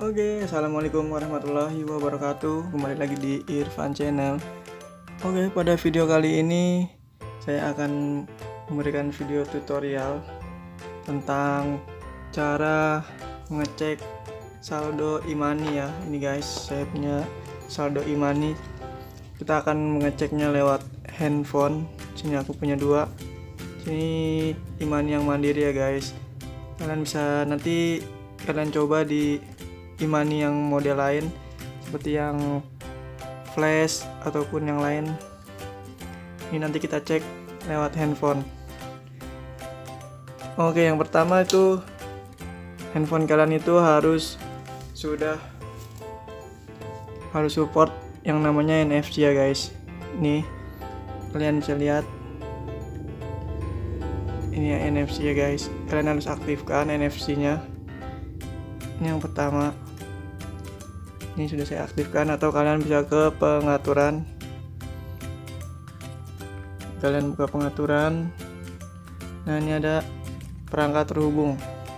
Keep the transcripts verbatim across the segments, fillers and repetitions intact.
Oke, assalamualaikum warahmatullahi wabarakatuh. Kembali lagi di Irfan Channel. Oke, pada video kali ini saya akan memberikan video tutorial tentang cara mengecek saldo e-money ya. Ini guys, saya punya saldo e-money. Kita akan mengeceknya lewat handphone. Sini aku punya dua. Sini e-money yang mandiri ya guys. Kalian bisa nanti kalian coba di e-money yang model lain seperti yang flash ataupun yang lain. Ini nanti kita cek lewat handphone. Oke, yang pertama itu handphone kalian itu harus sudah harus support yang namanya N F C ya guys. Nih kalian bisa lihat ini ya N F C ya guys. Kalian harus aktifkan N F C nya. Ini yang pertama. Ini sudah saya aktifkan, atau kalian bisa ke pengaturan. Kalian buka pengaturan. Nah, ini ada perangkat terhubung.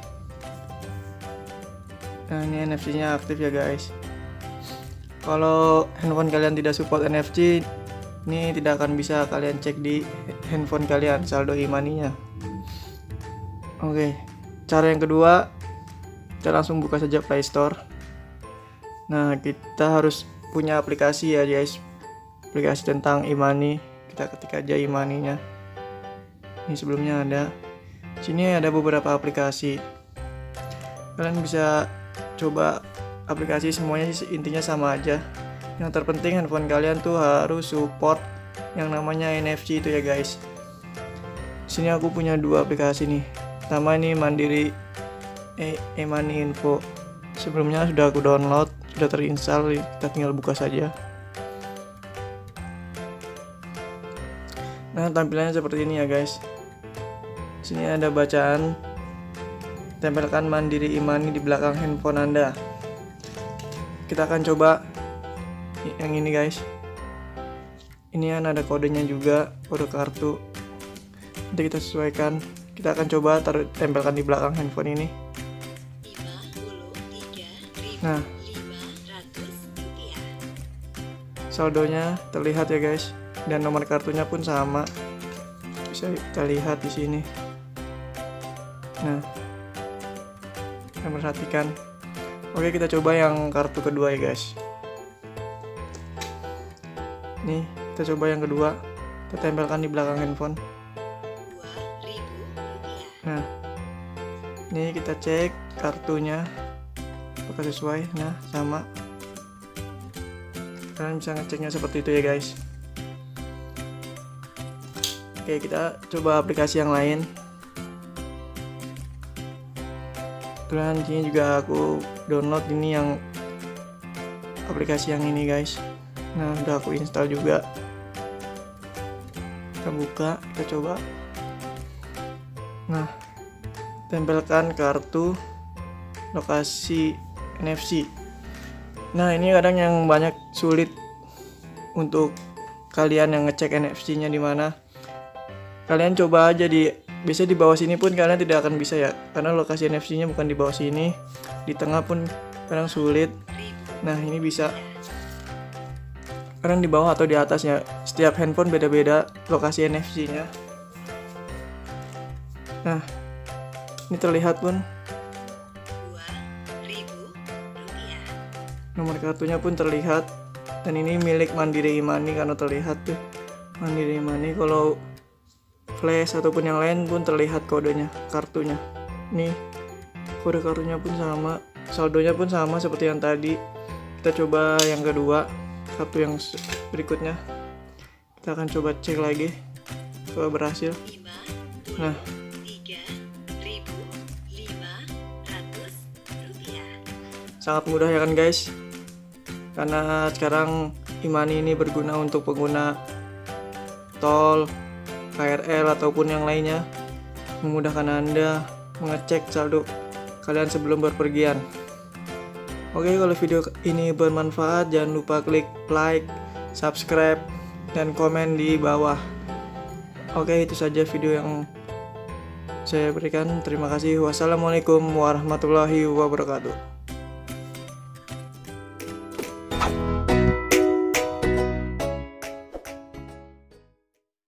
Nah, ini N F C nya aktif ya guys. Kalau handphone kalian tidak support N F C, ini tidak akan bisa kalian cek di handphone kalian saldo e-money nya. Oke, cara yang kedua, kita langsung buka saja Play Store. Nah, kita harus punya aplikasi ya guys, aplikasi tentang e-money. Kita ketik aja e-money nya. Ini sebelumnya ada. Sini ada beberapa aplikasi. Kalian bisa coba aplikasi semuanya, intinya sama aja. Yang terpenting handphone kalian tuh harus support yang namanya N F C itu ya guys. Sini aku punya dua aplikasi nih. Pertama ini Mandiri e-money info. Sebelumnya sudah aku download, sudah terinstall, kita tinggal buka saja. Nah, tampilannya seperti ini ya guys. Sini ada bacaan. Tempelkan Mandiri e-money di belakang handphone Anda. Kita akan coba yang ini guys. Ini kan ada kodenya juga, kode kartu. Nanti kita sesuaikan. Kita akan coba taruh tempelkan di belakang handphone ini. Nah, saldonya terlihat ya guys, dan nomor kartunya pun sama, bisa kita lihat di sini. Nah, kita perhatikan. Oke, kita coba yang kartu kedua ya guys. Nih, kita coba yang kedua, kita tempelkan di belakang handphone. Nah, ini kita cek kartunya apakah sesuai. Nah, sama. Kalian bisa ngeceknya seperti itu ya guys. Oke, kita coba aplikasi yang lain. Kemudian ini juga aku download ini yang aplikasi yang ini guys. Nah, udah aku install juga. Kita buka, kita coba. Nah, tempelkan kartu lokasi N F C. Nah, ini kadang yang banyak sulit untuk kalian yang ngecek N F C nya di mana. Kalian coba aja di, biasanya di bawah sini pun kalian tidak akan bisa ya, karena lokasi N F C nya bukan di bawah sini. Di tengah pun kadang sulit. Nah, ini bisa kadang di bawah atau di atasnya. Setiap handphone beda-beda lokasi N F C nya. Nah, ini terlihat pun. Nomor kartunya pun terlihat, dan ini milik Mandiri e-money karena terlihat tuh Mandiri e-money. Kalau flash ataupun yang lain pun terlihat kodenya, kartunya. Nih, kode kartunya pun sama, saldonya pun sama seperti yang tadi. Kita coba yang kedua, kartu yang berikutnya. Kita akan coba cek lagi, coba berhasil. Nah, sangat mudah ya kan guys, karena sekarang e-money ini berguna untuk pengguna tol, K R L ataupun yang lainnya, memudahkan Anda mengecek saldo kalian sebelum berpergian. Oke, kalau video ini bermanfaat, jangan lupa klik like, subscribe, dan komen di bawah. Oke, itu saja video yang saya berikan. Terima kasih. Wassalamualaikum warahmatullahi wabarakatuh.